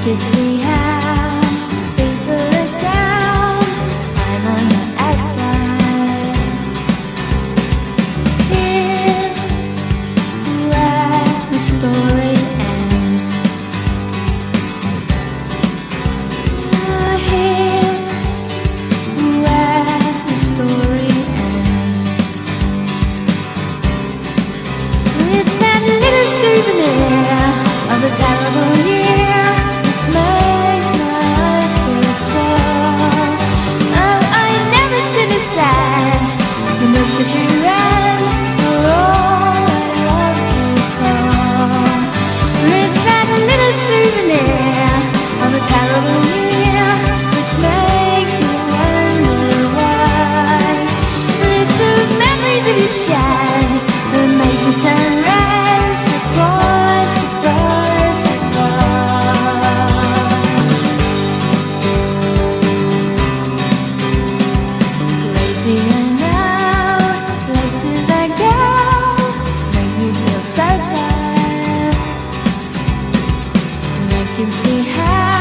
can see how people look down. I'm on the outside. Here's where the story ends. Here's where the story ends. It's that little souvenir of a terrible year which makes my eyes feel sore. Oh, I never should have said the books that you read are all I loved you for. It's that little souvenir of a terrible year which makes me wonder why. It's the memories that you shared that make me turn red. Surprise, surprise, surprise. Crazy and now, places I go make me feel so tired. And I can see how